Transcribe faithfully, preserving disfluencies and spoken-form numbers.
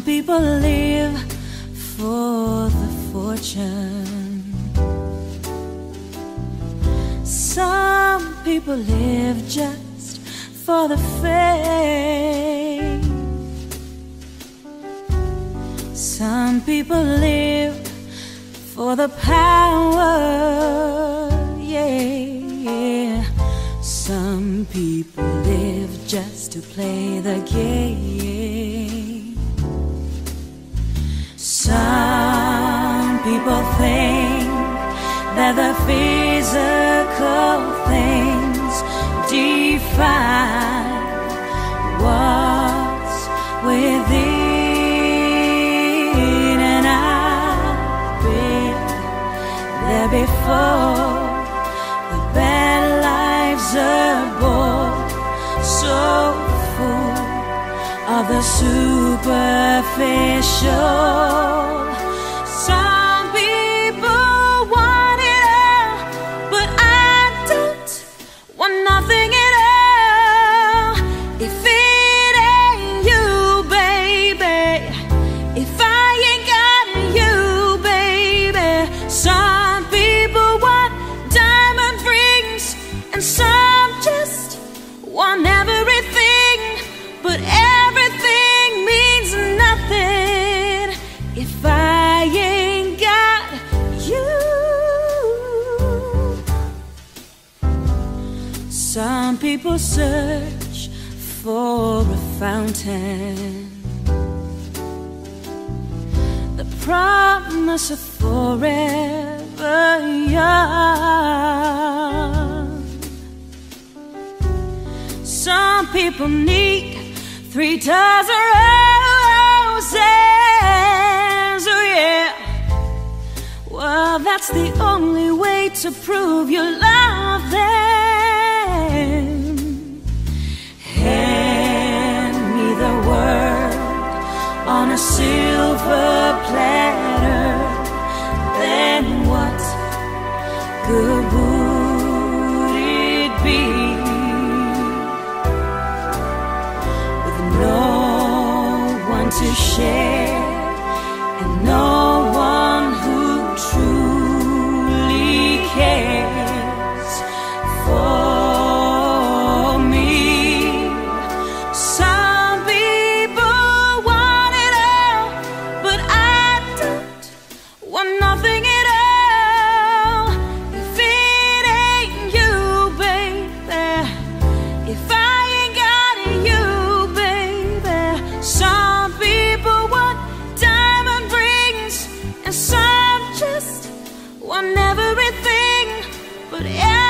Some people live for the fortune. Some people live just for the fame. Some people live for the power, yeah, yeah. Some people live just to play the game. Some people think that the physical things define what's within, and I've been there before. The bad life's a bore, so full of the superficial. Some people want it all, but I don't want nothing at all. If it ain't you, baby, if I ain't got you, baby. Some people want diamond rings, and some just want everything, but everything means nothing if I ain't got you. Some people search for a fountain, the promise of forever young. Some people need three dozen roses, oh yeah. Well, that's the only way to prove you love them. Hand me the world on a silver platter, then what good would it be? With no one to share, and no one who truly cares for me. Some people want it all, but I don't want nothing at all. If it ain't you, baby, if I ain't got you, baby. Some people want diamond rings, and some just want everything, but